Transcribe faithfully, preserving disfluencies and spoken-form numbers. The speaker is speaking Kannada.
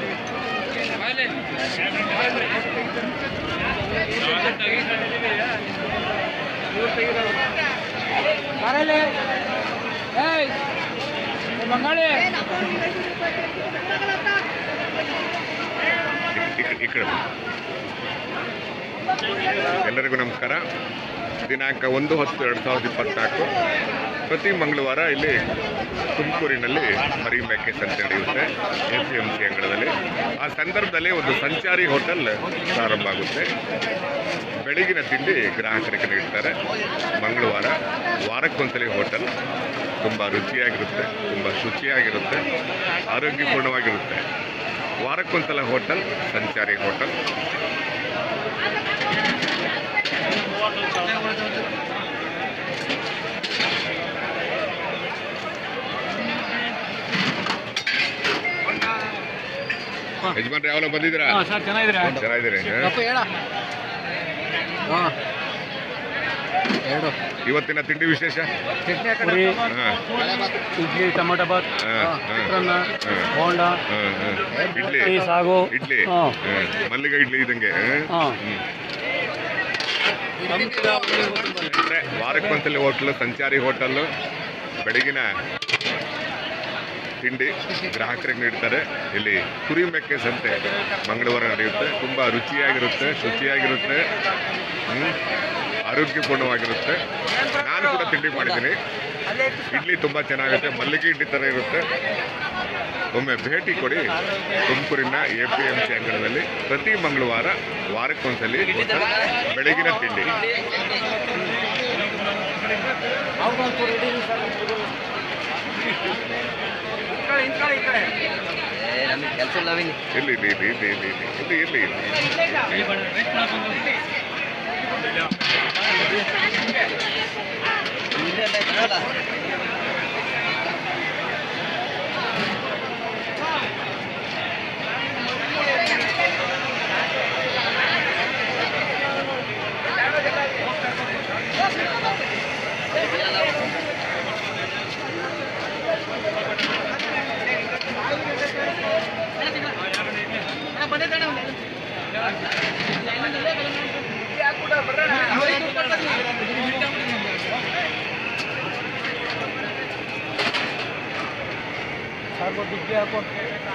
ಎಲ್ಲರಿಗೂ ನಮಸ್ಕಾರ. ದಿನಾಂಕ ಒಂದು ಹತ್ತು ಎರಡು ಸಾವಿರದ ಇಪ್ಪತ್ನಾಲ್ಕು ಪ್ರತಿ ಮಂಗಳವಾರ ಇಲ್ಲಿ ತುಮಕೂರಿನಲ್ಲಿ ಮರಿ ಮೇಕೆ ಸಂತೆ ನಡೆಯುತ್ತೆ ಎ ಪಿ ಎಂ ಸಿ ಅಂಗಳದಲ್ಲಿ. ಆ ಸಂದರ್ಭದಲ್ಲಿ ಒಂದು ಸಂಚಾರಿ ಹೋಟೆಲ್ ಪ್ರಾರಂಭ ಆಗುತ್ತೆ. ಬೆಳಗಿನ ತಿಂಡಿ ಗ್ರಾಹಕರಿಗೆ ನೀಡ್ತಾರೆ. ಮಂಗಳವಾರ ವಾರಕ್ಕೊಂದ್ಸಲಿ ಹೋಟೆಲ್ ತುಂಬ ರುಚಿಯಾಗಿರುತ್ತೆ, ತುಂಬ ಶುಚಿಯಾಗಿರುತ್ತೆ, ಆರೋಗ್ಯಪೂರ್ಣವಾಗಿರುತ್ತೆ. ವಾರಕ್ಕೊಂದ್ಸಲ ಹೋಟೆಲ್ ಸಂಚಾರಿ ಹೋಟೆಲ್. ಯಜಮಾನ್ರೆ ಯಾವಲ್ಲ ಬಂದಿದ್ದೀರಾ? ಚೆನ್ನಾಗಿದ್ದೀರಿ. ಇವತ್ತಿನ ತಿಂಡಿ ವಿಶೇಷ ಇಡ್ಲಿ, ಟೊಮೊಟೊ ಬಾತ್, ಬೋಂಡ, ಇಡ್ಲಿ, ಸಾಗು, ಇಡ್ಲಿ, ಮಲ್ಲಿಗೆ ಇಡ್ಲಿ ಇದ್ದಂಗೆ. ವಾರಕ್ಕೊಂದ್ಸಲಿ ಹೋಟ್ಲು ಸಂಚಾರಿ ಹೋಟೆಲ್ಲು. ಬೆಳಗಿನ ತಿಂಡಿ ಗ್ರಾಹಕರಿಗೆ ನೀಡ್ತಾರೆ. ಇಲ್ಲಿ ಕುರಿ ಮೇಕೆ ಸಂತೆ ಮಂಗಳವಾರ ನಡೆಯುತ್ತೆ. ತುಂಬ ರುಚಿಯಾಗಿರುತ್ತೆ, ಶುಚಿಯಾಗಿರುತ್ತೆ, ಆರೋಗ್ಯಪೂರ್ಣವಾಗಿರುತ್ತೆ. ನಾನು ಕೂಡ ತಿಂಡಿ ಮಾಡಿದ್ದೀನಿ. ಇಡ್ಲಿ ತುಂಬ ಚೆನ್ನಾಗುತ್ತೆ, ಮಲ್ಲಿಗೆ ಇಡ್ಲಿ ಥರ ಇರುತ್ತೆ. ಒಮ್ಮೆ ಭೇಟಿ ಕೊಡಿ ತುಮಕೂರಿನ ಎ ಪಿ ಎಂ ಸಿ ಅಂಗಣದಲ್ಲಿ. ಪ್ರತಿ ಮಂಗಳವಾರ ವಾರಕ್ಕೊಂದ್ಸಲಿ ಬೆಳಗಿನ ತಿಂಡಿ. ಇಲ್ಲಿ ಇಲ್ಲಿ ಇಲ್ಲಿ ಇಲ್ಲಿ ಇಲ್ಲಿ ಇಲ್ಲಿ ಇಲ್ಲಿ ಸಾಕು ಡಿಗ್ಗಿ ಹಾಕೋ